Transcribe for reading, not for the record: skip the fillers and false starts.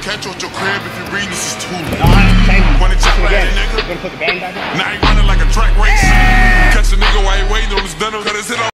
catch you at your crib if you read this is too late. No, I'm saying, Wanna jump again. at it, nigga? You gonna put the band back in? Now you wanna